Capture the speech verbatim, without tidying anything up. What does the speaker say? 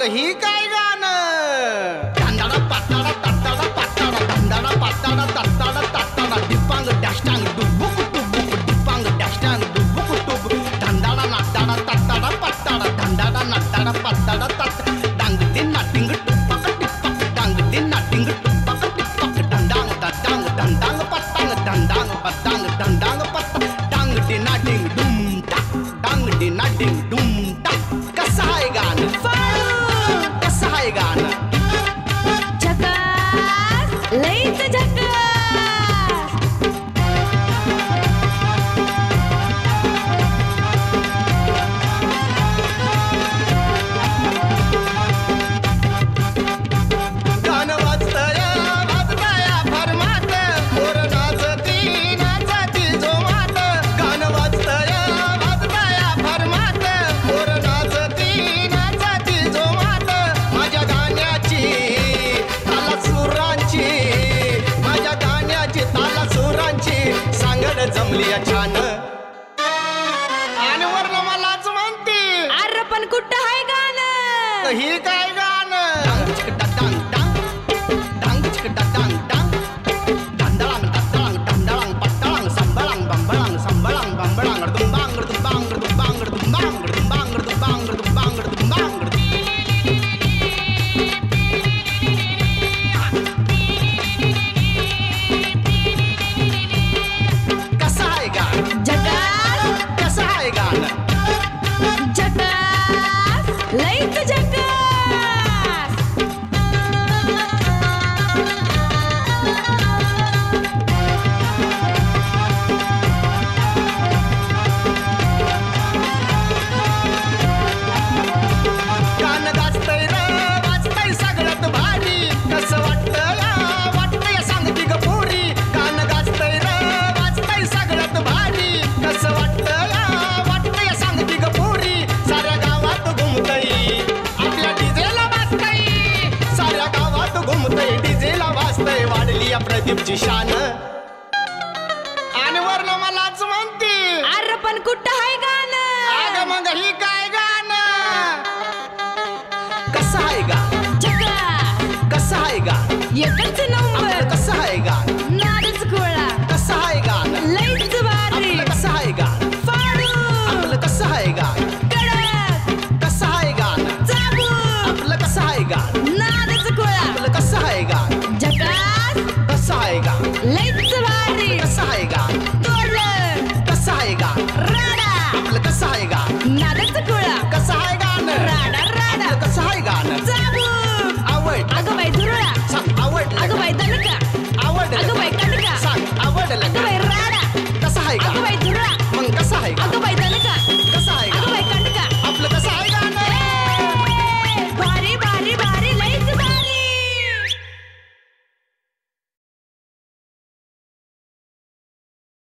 मग ही काय गाणं धांदाडा पाताडा ताताडा पाताडा धांदाडा पाताडा ताताडा ताताडा डिपांग डॅशटांग डुबुक टुबुक डिपांग डॅशटांग डुबुक टुबुक धांदाडा नाताडा ताताडा पाताडा धांदाडा नाताडा पाताडा ताताडा डांग दिन नाटिंग टुपाक टिपाक डांग दिन नाटिंग टुपाक टिपाक धांदांग दांदांग धांदांग पतांग धांदांग पतांग धांदांग पतांग डांग दिन नाटिंग डुम टाक डांग दिन नाटिंग डुम टाक कसं हाय गाणं कसं हाय गाणं झकास लईच झकास गाणं वाजतंय वाजतंय फरमात पोर नाचती नाचती जोमात गाणं वाजतंय वाजतंय फरमात पोर नाचती नाचती जोमात माझ्या गाण्याची ताला सुरांची माझ्या गाण्याची ताला सुरांची सांगड जमली छान आणि वर्ण मलाच म्हणते अरे पण कुठं हाय गाणं ही काय गाणं डांग चिकटा डांग डांग डांग चिकटा डांग डांग डांडळांग डांडळांग डांडळांग पट्टाळांग संबळांग बंबळांग संबळांग बंबळांग दुंबांग दुंबांग दुंबांग दुंबांग दुंबांग दुंबांग दुंबांग दुंबांग कसं आहे गाणं झकास कसं आहे गाणं झकास लईच झकास गाणं गाजतंय र वाजतंय सगळ्यात भारी कसं वाटतंय वाटतंय सांगती ग पोरी गाणं गाजतंय र वाजतंय सगळ्यात भारी कसं वाटतंय वाटतंय सांगती ग पोरी साऱ्या गावात घुमतय आपल्या डीजेला वाजतंय साऱ्या गावात घुमतय डीजेला वाजतंय वाढली या प्रदीपची शान आणि वर्ण मलाच म्हणते अरे पण कुठं हाय गाणं अगं मग ही काय